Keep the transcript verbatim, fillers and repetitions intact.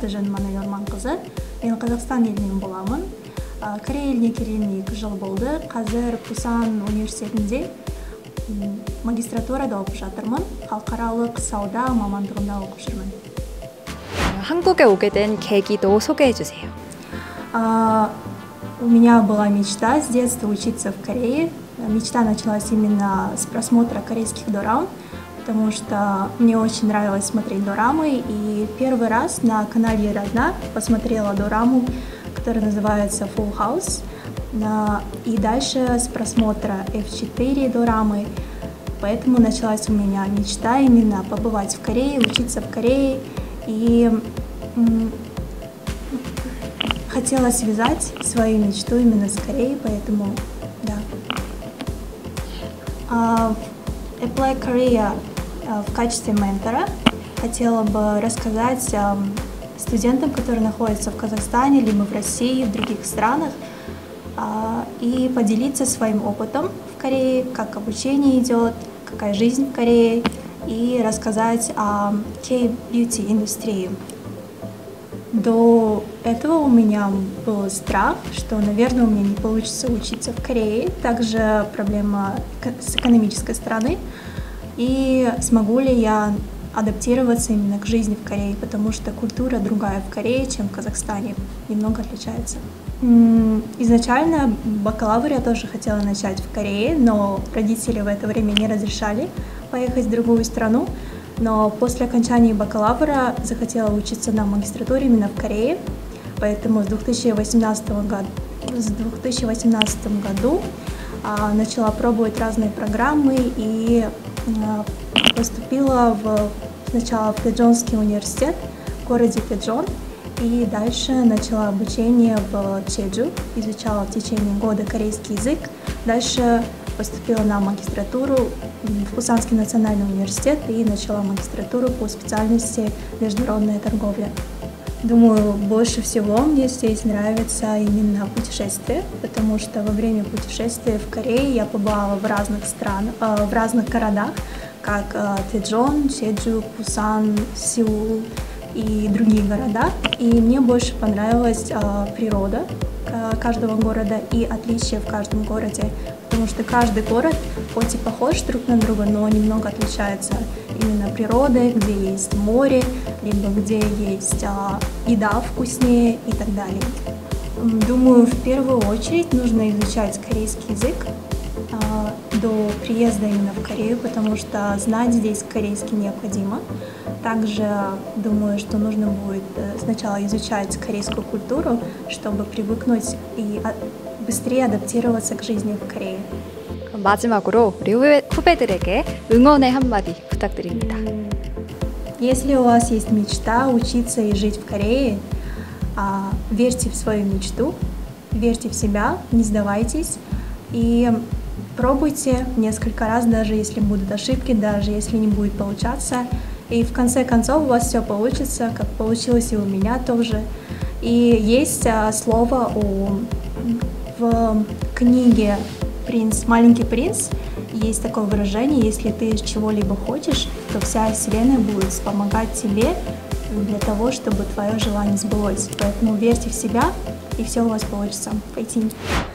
Аты-Жөн Манайорман кызы. Мен Қазақстан елінен боламын. Корей еліне келгеніме екі жыл болды. Қазір Пусан университетінде магистратурада оқып жатырмын. Халықаралық сауда мамандығында оқып жүрмін. 한국에 오게 된 계기도 소개해 주세요. А, у меня была мечта с детства учиться в Корее. Мечта началась именно с просмотра корейских дорам, потому что мне очень нравилось смотреть дорамы. И первый раз на канале Родна посмотрела дораму, которая называется Full House. И дальше с просмотра эф четыре дорамы. Поэтому началась у меня мечта именно побывать в Корее, учиться в Корее. И хотела связать свою мечту именно с Кореей, поэтому да. Uh, Apply Korea uh, в качестве ментора хотела бы рассказать uh, студентам, которые находятся в Казахстане, либо в России, в других странах, uh, и поделиться своим опытом в Корее, как обучение идет, какая жизнь в Корее, и рассказать о K-beauty индустрии. До этого у меня был страх, что, наверное, у меня не получится учиться в Корее. Также проблема с экономической стороны. И смогу ли я адаптироваться именно к жизни в Корее, потому что культура другая в Корее, чем в Казахстане. Немного отличается. Изначально бакалавр я тоже хотела начать в Корее, но родители в это время не разрешали поехать в другую страну. Но после окончания бакалавра захотела учиться на магистратуре именно в Корее, поэтому с две тысячи восемнадцатого года, с две тысячи восемнадцатого году а, начала пробовать разные программы и а, поступила в, сначала в Тэджонский университет в городе Тэджон, и дальше начала обучение в Чеджу, изучала в течение года корейский язык, дальше поступила на магистратуру в Пусанский национальный университет и начала магистратуру по специальности международная торговля. Думаю, больше всего мне здесь нравится именно путешествия, потому что во время путешествия в Корее я побывала в разных странах, в разных городах, как Тэджон, Чеджу, Пусан, Сеул и другие города. И мне больше понравилась природа каждого города и отличия в каждом городе, потому что каждый город хоть и похож друг на друга, но немного отличается именно природой, где есть море, либо где есть а, еда вкуснее и так далее. Думаю, в первую очередь нужно изучать корейский язык а, до приезда именно в Корею, потому что знать здесь корейский необходимо. Также думаю, что нужно будет сначала изучать корейскую культуру, чтобы привыкнуть и быстрее адаптироваться к жизни в Корее. 마지막으로 우리 후배, 후배들에게 응원의 한마디 부탁드립니다. Если у вас есть мечта учиться и жить в Корее, верьте в свою мечту, верьте в себя, не сдавайтесь и пробуйте несколько раз, даже если будут ошибки, даже если не будет получаться. И в конце концов у вас все получится, как получилось и у меня тоже. И есть а, слово у, в книге «Принц, маленький принц», есть такое выражение: если ты чего-либо хочешь, то вся вселенная будет помогать тебе для того, чтобы твое желание сбылось. Поэтому верьте в себя, и все у вас получится. Пойти.